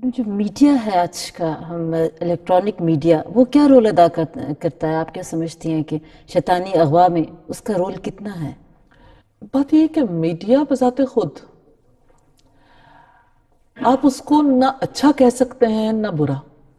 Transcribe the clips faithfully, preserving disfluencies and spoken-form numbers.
جو میڈیا ہے آج کا، ہم الیکٹرانک میڈیا، وہ کیا رول ادا کرتا ہے؟ آپ کیا سمجھتی ہیں کہ شیطانی اغوا میں اس کا رول کتنا ہے؟ بات یہ ہے کہ میڈیا بذات خود آپ اس کو نہ اچھا کہہ سکتے ہیں نہ برا.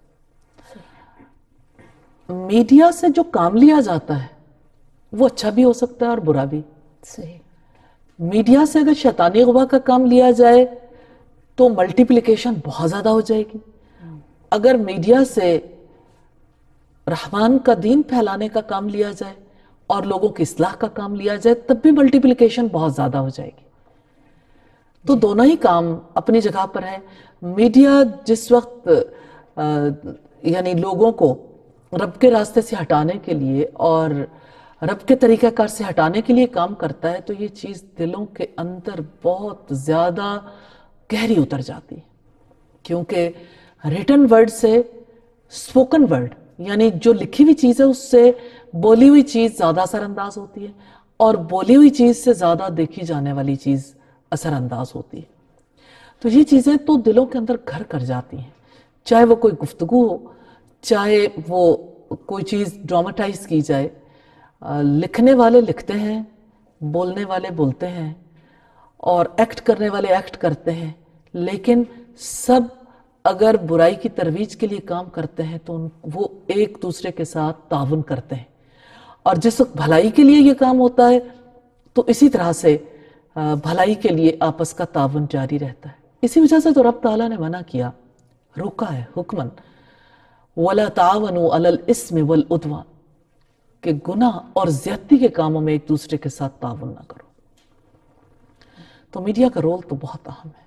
میڈیا سے جو کام لیا جاتا ہے وہ اچھا بھی ہو سکتا ہے اور برا بھی. صحیح. میڈیا سے اگر شیطانی اغوا کا کام لیا جائے تو ملٹیپلیکیشن بہت زیادہ ہو جائے گی. اگر میڈیا سے رحمان کا دین پھیلانے کا کام لیا جائے اور لوگوں کی اصلاح کا کام لیا جائے تب بھی ملٹیپلیکیشن بہت زیادہ ہو جائے گی. تو دونوں ہی کام اپنی جگہ پر ہے. میڈیا جس وقت یعنی لوگوں کو رب کے راستے سے ہٹانے کے لیے اور رب کے طریقہ کار سے ہٹانے کے لیے کام کرتا ہے تو یہ چیز دلوں کے اندر بہت زیادہ گہری اتر جاتی ہے. کیونکہ ریٹن ورڈ سے سپوکن ورڈ یعنی جو لکھی ہوئی چیز ہے اس سے بولی ہوئی چیز زیادہ اثر انداز ہوتی ہے اور بولی ہوئی چیز سے زیادہ دیکھی جانے والی چیز اثر انداز ہوتی ہے. تو یہ چیزیں تو دلوں کے اندر گھر کر جاتی ہیں، چاہے وہ کوئی گفتگو ہو، چاہے وہ کوئی چیز ڈراماٹائز کی جائے. لکھنے والے لکھتے ہیں، بولنے والے بولتے ہیں اور ایکٹ کرنے والے ایکٹ کرتے ہیں، لیکن سب اگر برائی کی ترویج کے لیے کام کرتے ہیں تو وہ ایک دوسرے کے ساتھ تعاون کرتے ہیں. اور جس وقت بھلائی کے لیے یہ کام ہوتا ہے تو اسی طرح سے بھلائی کے لیے آپس کا تعاون جاری رہتا ہے. اسی وجہ سے تو رب تعالیٰ نے منع کیا، روکا ہے حکمن وَلَا تَعَوَنُوا عَلَى الْإِثْمِ وَالْعُدْوَانِ کہ گناہ اور زیادتی کے کاموں میں ایک دوسرے کے ساتھ تعاون نہ کرو. تو میڈیا کا رول تو بہت اہم ہے.